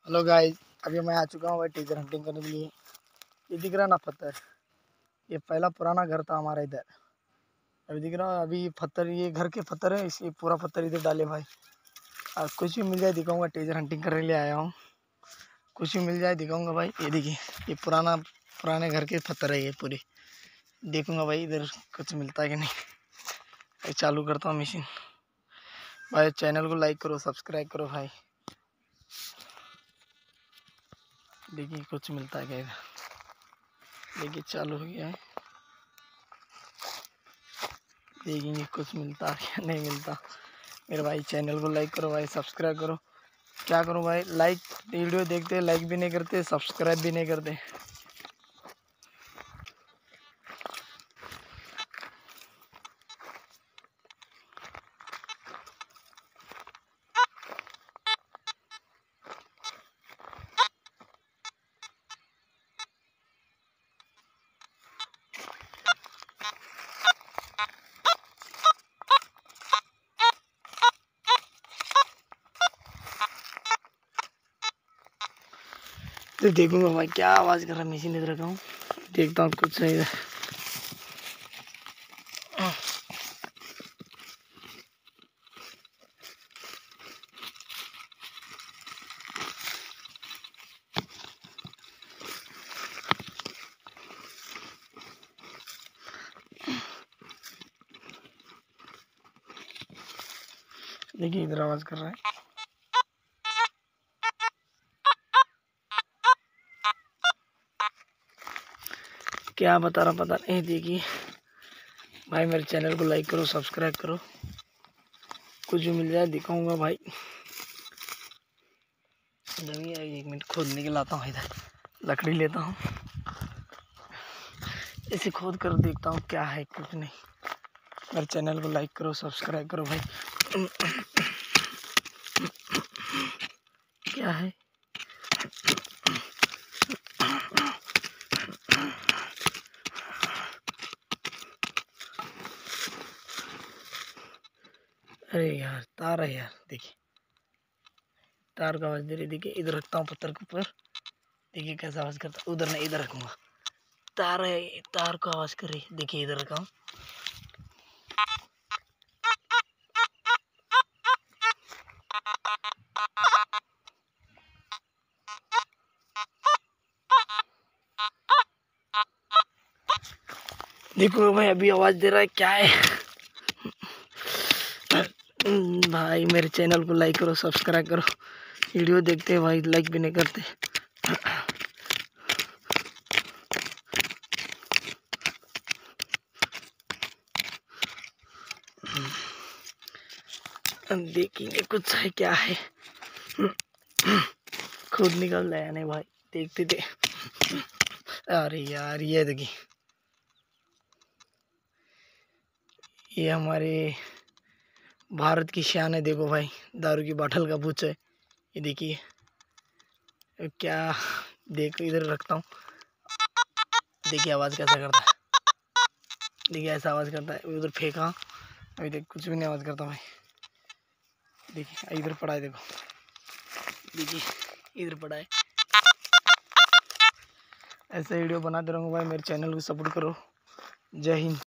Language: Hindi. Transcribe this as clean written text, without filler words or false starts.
हेलो गाइस, अभी मैं आ चुका हूँ भाई टीजर हंटिंग करने के लिए। ये दिख रहा ना पत्थर, ये पहला पुराना घर था हमारा इधर। अभी दिख रहा, अभी पत्थर, ये घर के पत्थर है, इसलिए पूरा पत्थर इधर डाले भाई। अब कुछ भी मिल जाए दिखाऊंगा, टीजर हंटिंग करने के लिए आया हूँ। कुछ भी मिल जाए दिखाऊंगा भाई। ये देखिए, ये पुराने घर के पत्थर है ये पूरे। देखूंगा भाई इधर कुछ मिलता है कि नहीं। भाई चालू करता हूँ मशीन। भाई चैनल को लाइक करो, सब्सक्राइब करो भाई। देखिए कुछ मिलता है क्या इधर। देखिए चालू हो गया है, देखेंगे कुछ मिलता है क्या नहीं मिलता। मेरे भाई चैनल को लाइक करो भाई, सब्सक्राइब करो। क्या करूं भाई, लाइक वीडियो देखते लाइक भी नहीं करते, सब्सक्राइब भी नहीं करते। तो देखूंगा भाई क्या आवाज़ कर रहा है, मशीन इधर रखा हूँ, देखता हूँ कुछ सही है। देखिए इधर आवाज़ कर रहा है। क्या बता रहा पता नहीं। देखिए भाई मेरे चैनल को लाइक करो, सब्सक्राइब करो। कुछ भी मिल जाए दिखाऊंगा भाई। जब ये 1 मिनट खोदने के लाता हूँ, इधर लकड़ी लेता हूँ, इसे खोद कर देखता हूँ क्या है। कुछ नहीं। मेरे चैनल को लाइक करो, सब्सक्राइब करो भाई। क्या है, अरे यार तार है यार। देखिए तार का आवाज़ दे रही। देखिए इधर रखता हूँ पत्थर के ऊपर, देखिए कैसा आवाज़ करता है। उधर नहीं, इधर रखूँगा। तार है, तार को आवाज़ कर रही है। देखिए इधर रखा हूँ। देखो भाई अभी आवाज़ दे रहा है, क्या है। भाई मेरे चैनल को लाइक करो, सब्सक्राइब करो। वीडियो देखते हैं भाई, लाइक भी नहीं करते। देखेंगे कुछ है क्या है। खुद निकल रहा है नहीं भाई, देखते थे। अरे यार ये देखिए, ये हमारे भारत की शान है। देखो भाई, दारू की बोतल का पूछ है। ये देखिए क्या, देखो इधर रखता हूँ। देखिए आवाज़ कैसा करता है। देखिए ऐसा आवाज़ करता है। उधर फेंका, अभी देख कुछ भी नहीं आवाज़ करता भाई। देखिए इधर पड़ा है, देखो देखिए इधर पड़ा है। ऐसे वीडियो बनाते रहूँगा भाई। मेरे चैनल को सपोर्ट करो। जय हिंद।